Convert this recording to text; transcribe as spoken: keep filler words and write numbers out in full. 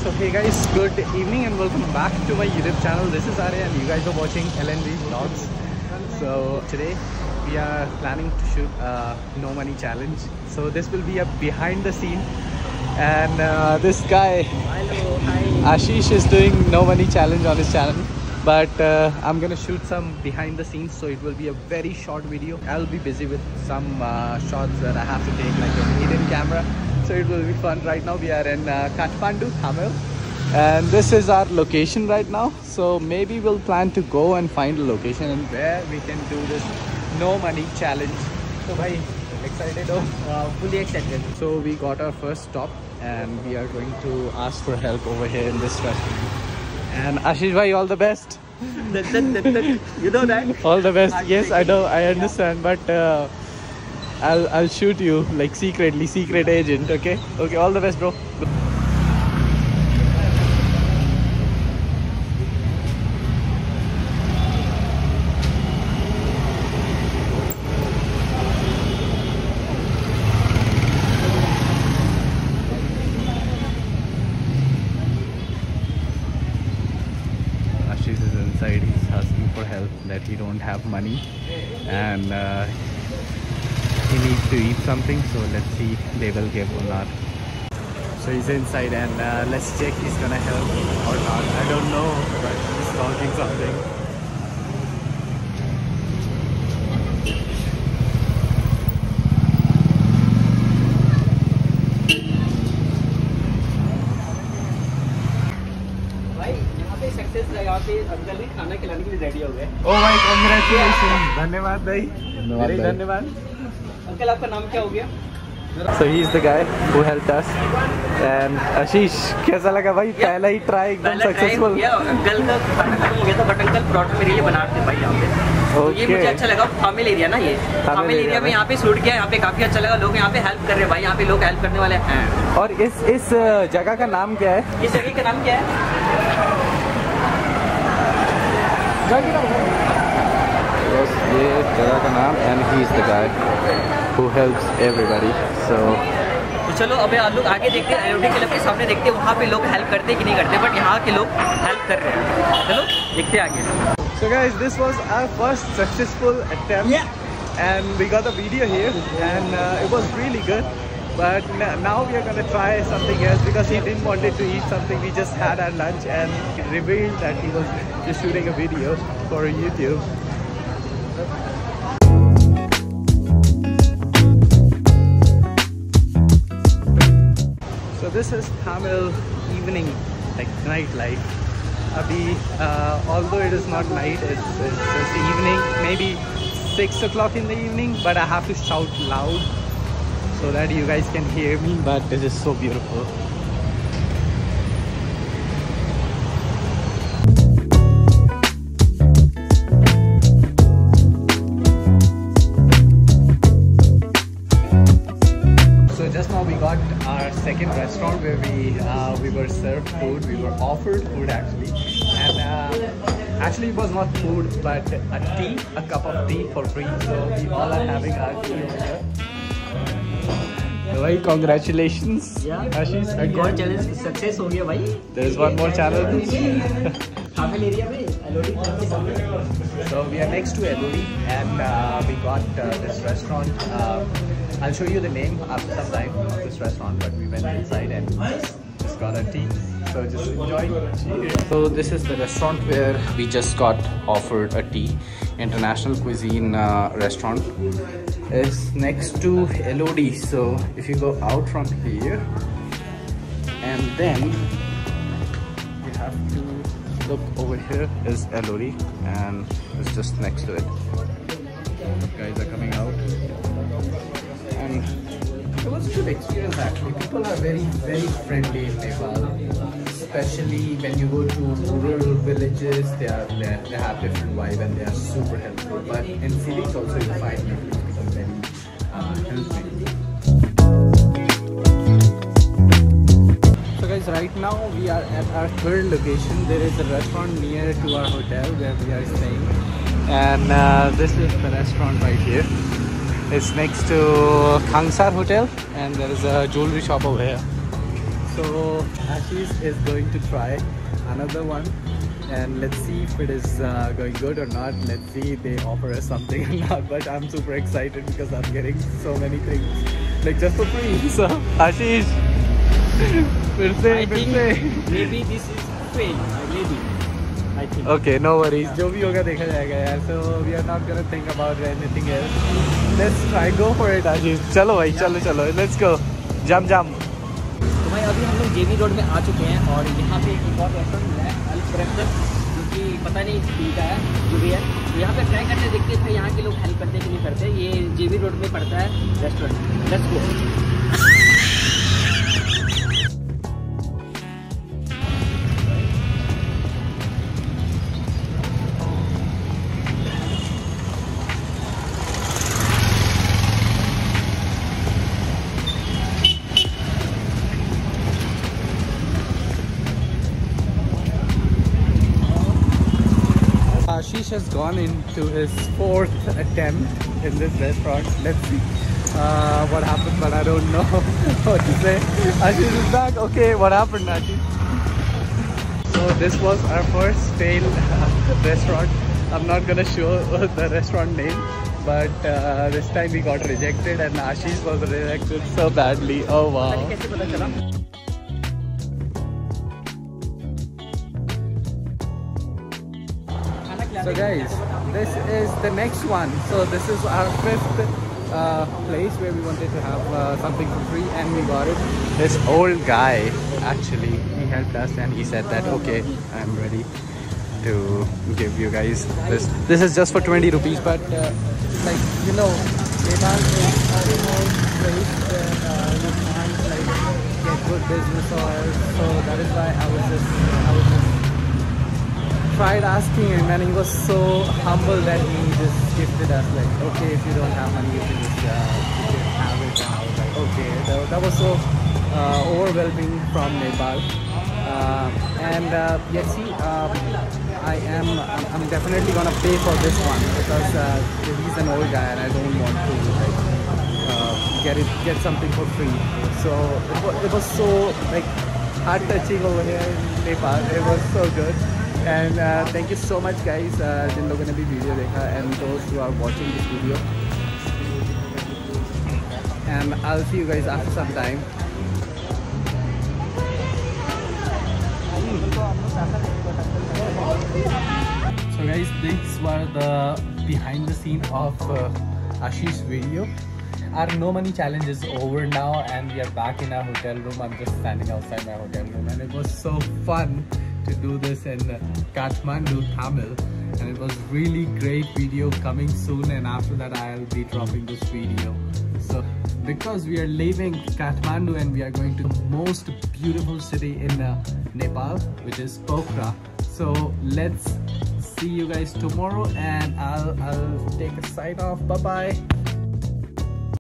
So hey guys, good evening and welcome back to my YouTube channel. This is Arya and you guys are watching L N V Vlogs. So today we are planning to shoot a no money challenge. So this will be a behind the scene, and uh, this guy Hello, hi. Ashish is doing no money challenge on his channel, but uh, I'm gonna shoot some behind the scenes, so it will be a very short video. I'll be busy with some uh, shots that I have to take, like a hidden camera, so it will be fun. Right now we are in uh, Kathmandu, Tamil, and this is our location right now. So maybe we'll plan to go and find a location and where we can do this no money challenge. So bhai, excited? Oh, Uh, fully excited. so we got our first stop and we are going to ask for help over here in this restaurant. And Ashish bhai, all the best. That- that- that- that- you know that? All the best. Yes, I know, I understand, but uh, I'll I'll shoot you like secretly, secret agent. Okay, okay. All the best, bro. Ashish is inside. He's asking for help that he don't have money, and uh, he needs to eat something. So let's see if they will give or not. So he's inside, and uh, let's check he's gonna help or not. I don't know, but he's talking something. भाई यहाँ पे success है, यहाँ पे uncle भी खाना खिलाने के लिए रेडी हो गए. Oh my, congratulations! धन्यवाद भाई. धन्यवाद Very भाई. धन्यवाद. अंकल आपका नाम क्या हो गया? So he's the guy who helped us. And Ashish, कैसा लगा भाई? पहला ही try एकदम पहला try successful. किया, अंकल का खाना खत्म हो गया था, बट अंकल परोठा मेरे लिए बना रहे थे भाई यहाँ पे. तो ये Okay. मुझे अच्छा लगा. तामिल एरिया ना, ये तामिल area एरिया में में. यहाँ पे शूट किया. यहाँ पे काफी अच्छा लगा. लोग यहाँ पे हेल्प कर रहे हैं भाई. यहाँ पे लोग हेल्प करने वाले हैं. और इस इस जगह का नाम क्या है? इस जगह का नाम क्या है? Yes, ये जगह का नाम, and he is the guy who helps everybody. So तो चलो अबे आप लोग आगे देखते हैं. एलओडी क्लब के सामने देखते हैं वहाँ पे लोग हेल्प करते हैं कि नहीं करते, बट यहाँ के लोग हेल्प कर रहे हैं. चलो देखते हैं आगे. So guys, this was our first successful attempt. Yeah. And we got a video here, and uh, it was really good. But n- now we are gonna try something else because he didn't wanted to eat something. We just had our lunch, and he revealed that he was just shooting a video for YouTube. So this is Tamil evening, like nightlife. Abhi, uh, although it is not night, it's, it's just evening, maybe six o'clock in the evening, but I have to shout loud so that you guys can hear me. But this is so beautiful. So just now we got our second restaurant where we uh, we were served food. We were offered food actually, and uh, actually it was not food but a tea, a cup of tea for free. So we all are having our tea over here. So, bhai, congratulations, Yeah. Ashish. एक और Again. Challenge success हो गया भाई. There is one more challenge. Tamil area में LOD club के सामने. So we are next to Eluri, and uh, we got uh, this restaurant. Uh, I'll show you the name after some time of this restaurant, but we went inside and just got a tea. So just enjoy. Cheers. So this is the restaurant where we just got offered a tea. International Cuisine uh, restaurant is next to L O D. So if you go out from here, and then you have to look over here is L O D, and it's just next to it. Guys are coming out, and it was a good experience actually. People are very very friendly in Nepal, especially when you go to rural villages. They are they, they have different vibe and they are super helpful. But in cities also you find people very uh, helpful. So guys, right now we are at our third location. There is a restaurant near to our hotel where we are staying, and uh, this is the restaurant right here. It's next to Khangsar Hotel, and there is a jewelry shop over here. So Ashish is going to try another one, and let's see if it is uh, going good or not. Let's see if they offer us something or not. But I'm super excited because I'm getting so many things like just for free. So Ashish, फिर से फिर से maybe this is fail. Maybe. I think. Okay, no worries. जो भी होगा देखा जाएगा यार. So we are not gonna think about anything else. Let's try. Go for it, Ashish. चलो भाई, चलो चलो. Let's go. Jump jump. तो भाई अभी हम लोग जेबी रोड में आ चुके हैं और यहाँ पे एक और रेस्टोरेंट मिला है अल प्रेफर, जो कि पता नहीं ठीक है जो भी है. तो यहाँ पे ट्राई करते देखते थे यहाँ के लोग हेल्प करते कि नहीं करते. ये जेबी रोड में पड़ता है restaurant. Let's go. Ashish has gone into his fourth attempt in this restaurant. Let's see uh, what happened, but I don't know what to say. Ashish is back. Okay, what happened, Ashish? So this was our first failed uh, restaurant. I'm not gonna show the restaurant name, but uh, this time we got rejected, and Ashish was rejected so badly. Oh wow. कैसे पता चला? So guys, this is the next one. So this is our fifth uh, place where we wanted to have uh, something for free, and we got it. This old guy, actually, he helped us and he said that, okay, I'm ready to give you guys this. This is just for twenty rupees, but uh, like, you know, Nepal is a remote place where uh, you can't like get good business or so. That is why I was just, I was just tried asking him, and he was so humble that he just gifted us like, okay, if you don't have money, you can just uh, you can have it. And I was like, okay, that, that was so uh, overwhelming from Nepal. Uh, and uh, yes, see, um, I am I'm, I'm definitely gonna pay for this one because uh, he's an old guy and I don't want to like uh, get it get something for free. So it was, it was so like heart touching over here in Nepal. It was so good. And uh, thank you so much guys uh, जिन लोगों ने भी video देखा, and those who are watching this video, and I'll see you guys after some time. So guys, these were the behind the scene of uh, Ashish's video. Our no money challenge is over now and we are back in our hotel room. I'm just standing outside my hotel room, and it was so fun to do this in Kathmandu, Tamil, and it was really great video coming soon, and after that I'll be dropping this video. So because we are leaving Kathmandu and we are going to the most beautiful city in uh, Nepal, which is Pokhara. So let's see you guys tomorrow, and I'll, I'll take a sign off. Bye bye.